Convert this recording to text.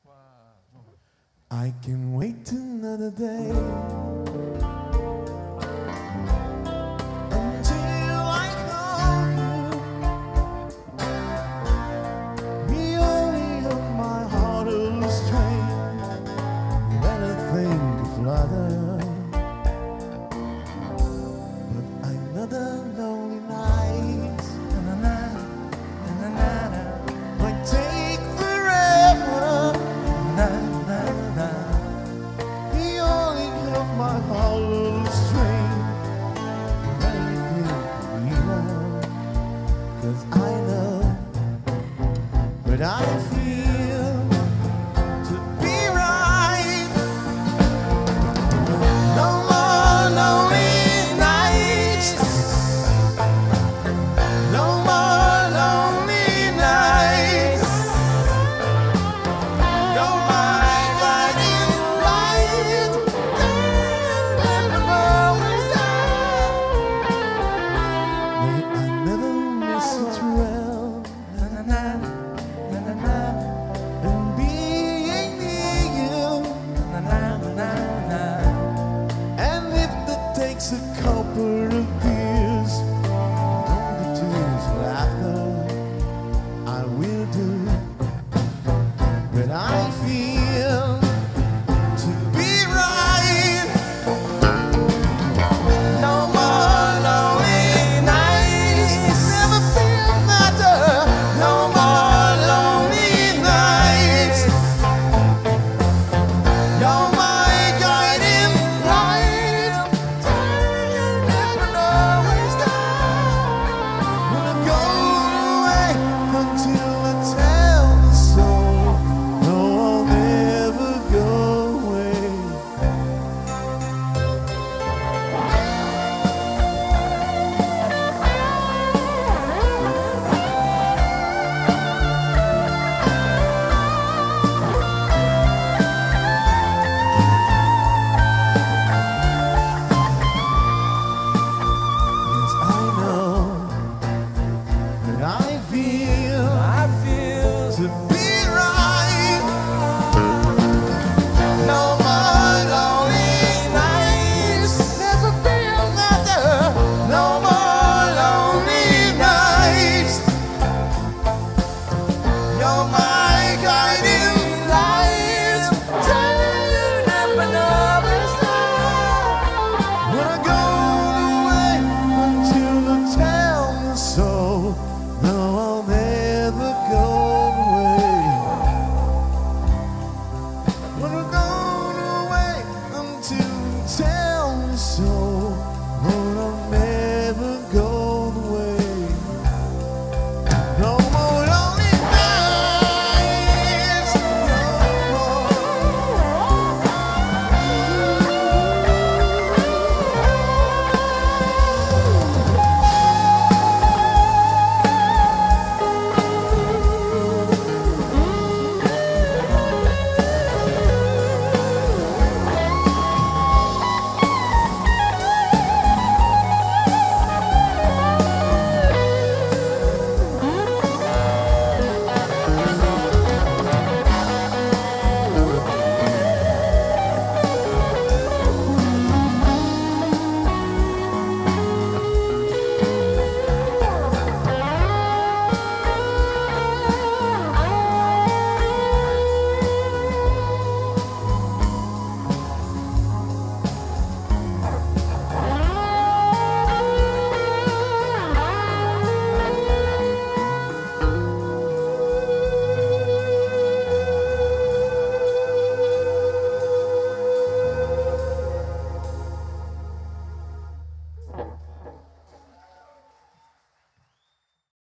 I can wait another day until I call you. The only of my heart will strain when I think of other. But another lonely night might take forever. The only of my heart will strain when I think of you. 'Cause I know what I feel to be right. No more lonely nights. No more lonely nights. You're my guiding light. And always may I never miss a trail. And being near you. And if that takes a couple of years, don't be tears of laughter, I will do what I feel to be right. No more lonely nights. Never feel matter. No more lonely nights. You're my guiding light. And always there. When I go away until I tell the soul, no, I'll never go away. Yes, I know that I feel to be right. No more lonely nights. Never feel matter. No more lonely nights. You're my